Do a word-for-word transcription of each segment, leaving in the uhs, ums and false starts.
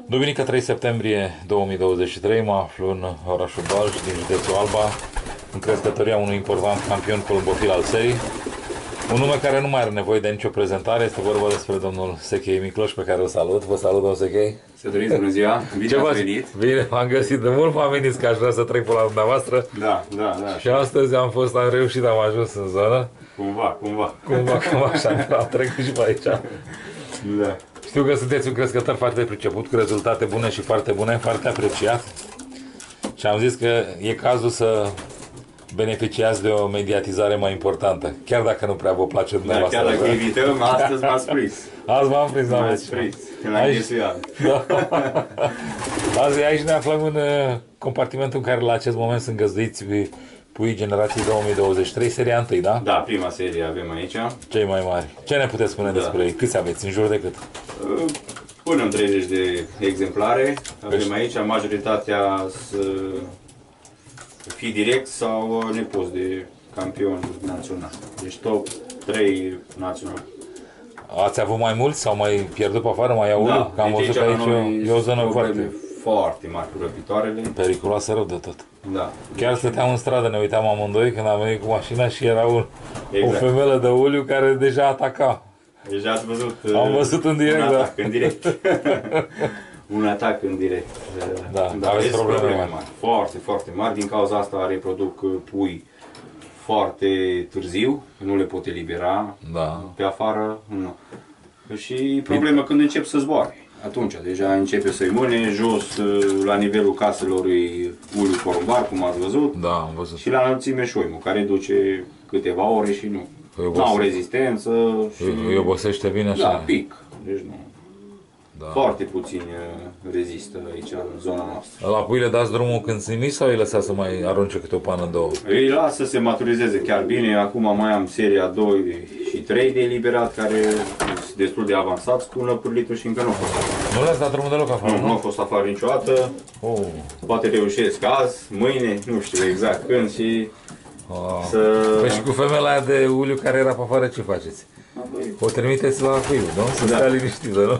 Duminică trei septembrie două mii douăzeci și trei mă aflu în orașul Balj, din județul Alba, în crescătoria unui important campion columbofil al serii. Un nume care nu mai are nevoie de nicio prezentare, este vorba despre domnul Sechei Micloș, pe care îl salut. Vă salut, domnul Sechei. Să doriți, bună ziua, bine ați venit. Bine, m-am găsit de mult, m-am venit că aș vrea să trec pe la dumneavoastră. Da, da, da. Și astăzi am fost, am reușit, am ajuns în zonă. Cumva, cumva. Cumva, cumva, așa, am trecut și pe aici. Da. Știu că sunteți un crescător foarte priceput, cu rezultate bune și foarte bune, foarte apreciat. Și am zis că e cazul să beneficiați de o mediatizare mai importantă, chiar dacă nu prea vă place dumneavoastră. Da, chiar dacă evităm, astăzi m-ați prins. Azi m-am prins, da, M-ați prins, când am ghesuiat. Da. Azi aici ne aflăm în uh, compartimentul în care la acest moment sunt găzduiți puii generației două mii douăzeci și trei, seria unu, da? Da, prima serie avem aici. Cei mai mari. Ce ne puteți spune da. despre ei? Câți aveți? În jur de cât? Până în treizeci de exemplare avem deci... aici, majoritatea să fii direct sau nepoți de campion național. Deci top trei național. Ați avut mai mulți sau mai pierdut pe afară? Mai au da, unul? Că am văzut că aici e o zonă foarte... foarte mari cu răpitoarele. Periculoasă rău de tot. Da. Chiar stăteam în stradă, ne uitam amândoi când am venit cu mașina și era un, exact. o femelă de uliu care deja ataca. Deja ați văzut, am văzut în direct, un da. atac în direct. un atac în direct. Da, da, aveți probleme, probleme mari. mari. Foarte, foarte mari. Din cauza asta reproduc pui foarte târziu, nu le pot elibera da. pe afară. Nu. Și problema când încep să zboare. Atunci, deja începe să-i mâne jos, la nivelul caselor e uliu porumbar, cum ați văzut. Da, am văzut. Și la înălțime șoimul, care duce câteva ore și nu. Nu au rezistență. Și... Îi obosește bine așa. Da, pic. Deci nu. Da. Foarte puțini rezistă aici, în zona noastră. La pui le dați drumul când sunt mici sau îi lăsați să mai arunce câte o pană, două? Îi las să se maturizeze chiar bine. Acum mai am seria doi și trei de eliberat, care sunt destul de avansați cu năpârlitul și încă nu au fost afară. Nu le-ați dat drumul deloc afară, nu? Nu au fost afară niciodată. Oh. Poate reușesc azi, mâine, nu știu exact când și... Oh. Să... Păi și cu femeia aia de uliu care era pe afară, ce faceți? O trimiteți la puiul, nu? Să da. stea liniștită, nu?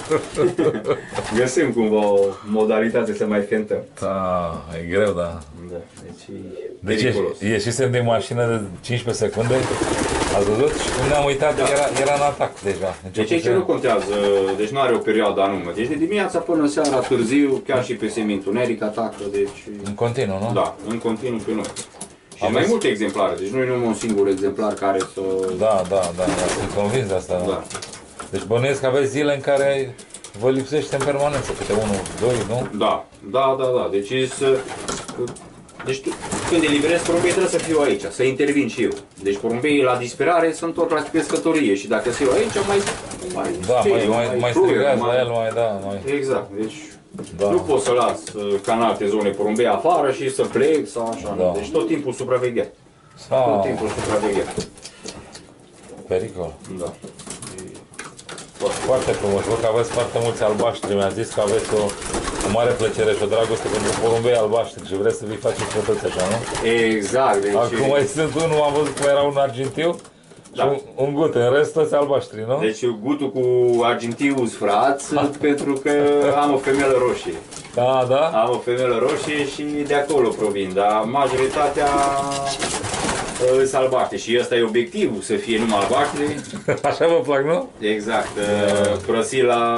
Găsim cumva o modalitate să mai fentăm. Da, e greu, da. Da, deci deci ieși, ieșisem din mașină de cincisprezece secunde, ați văzut? Și când ne-am uitat, da. era, era în atac deja. Deci aici nu contează, deci nu are o perioadă anume. Deci de dimineața până seara, târziu, chiar și pe semi-întuneric atacă, deci... În continuu, nu? Da, în continuu pe noi. Și mai multe exemplare, deci nu e numai un singur exemplar care să... Da, da, da, da, sunt convins de asta. Da. Deci bănuiesc că aveți zile în care vă lipsește în permanență, câte unul, doi, nu? Da, da, da, da, deci să... Deci tu, când eliberezi porumbei trebuie să fiu aici, să intervin și eu. Deci porumbeii la disperare se întorc la crescătorie și dacă fiu aici mai... mai da, ce, mai, mai, mai, mai strigați mai... la el, mai, da, mai... Exact, deci... Da. Nu pot să las ca în alte zone porumbei afară și să plec sau așa. Da. Deci tot timpul supravegheat. Sau... Tot timpul supravegheat. Pericol. Da. Foarte, foarte frumos. Văd că aveți foarte mulți albaștri. Mi-a zis că aveți o, o mare plăcere și o dragoste pentru porumbei albaștri și vreți să vi faceți fătăți așa, nu? Exact. Deci... Acum mai sunt unul, am văzut că era un argintiu. Da. Un, un gut, în rest toți albaștri, nu? Deci gutul cu argintiu frați, pentru că am o femelă roșie. Da, da? Am o femelă roșie și de acolo provin, dar majoritatea sunt albaștri și ăsta e obiectivul, să fie numai albaștri. Așa vă plac, nu? Exact. Prăsi la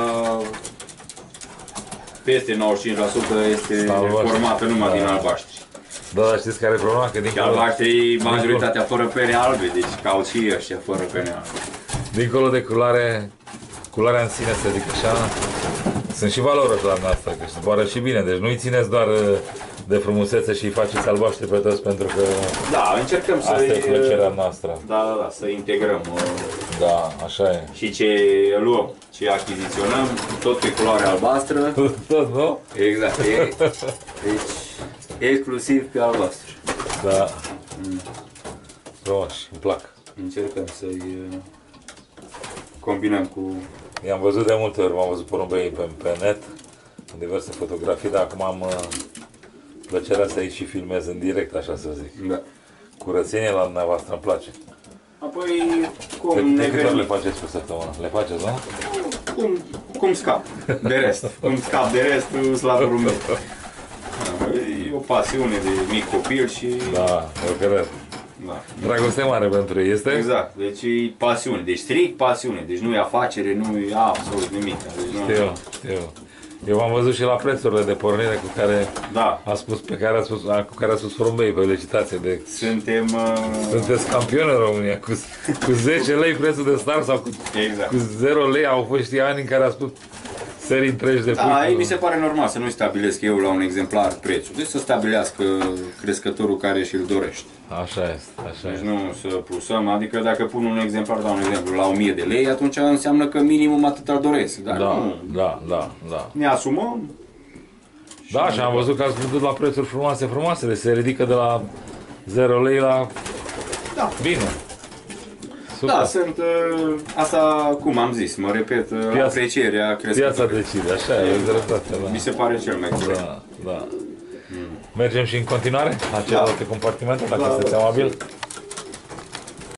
peste nouăzeci și cinci la sută este albaștri. Formată numai da. din albaștri. Da, dar știți care e problema? Că dincolo... albaștrii majoritatea fără pene albe, deci caut și ăștia fără pene albe. Dincolo de culoare, culoarea în sine, să zic așa, sunt și valoroși la noastră, că zboară și bine, deci nu-i țineți doar de frumusețe și îi faceți albaștri pe toți, pentru că da, încercăm să asta e plăcerea noastră. Da, da, da, să integrăm. Da, așa e. Și ce luăm, ce achiziționăm, tot pe culoare albastră. Tot, nu? Exact. E, deci, exclusiv pe albastru. Da. Mm. Frumos, îmi plac. Încercăm să-i combinăm cu... I-am văzut de multe ori, m-am văzut porumbei pe, pe net, în diverse fotografii, dar acum am plăcerea să-i și filmez în direct, așa să zic. Da. Curățenie la dumneavoastră, îmi place. Apoi, cum de, ne de câte ori le faceți pe săptămână? Le faceți, nu? Cum cum scap de rest. Cum scap de rest, slavul meu. E o pasiune de mic copil și... Da, eu cred. Da. Dragoste mare pentru ei, este? Exact, deci e pasiune, deci strict pasiune, deci nu e afacere, nu e absolut nimic. Deci nu... Știu, știu. Eu v-am văzut și la prețurile de pornire cu care Da. a spus, pe care a spus, cu care a spus Porumbei pe licitație. De, Suntem... Uh... sunteți campioni în România, cu, cu zece lei prețul de start sau cu, Exact. cu zero lei. Au fost și ani în care a spus serii întregi de pui. Da, mi se pare normal să nu stabilesc eu la un exemplar prețul, deci să stabilească crescătorul care și-l dorește. Așa este, așa Deci este. nu să pusăm, adică dacă pun un exemplar, dau un exemplu, la o mie de lei, atunci înseamnă că minimum atât îl doresc. Dar Da, nu, da, da, da. ne asumăm. Da, și am văzut că ați vândut la prețuri frumoase, frumoase, deci se ridică de la zero lei la... Da. Bine. Super. Da, sunt, uh, asta, cum am zis, mă repet, uh, Piața- aprecierea Piața crescătorii. decide, așa e, dreptate, da. Mi se pare cel mai corect. Da, da. Mergem și în continuare la celelalte compartimente, dacă Da, sunteți da. amabil.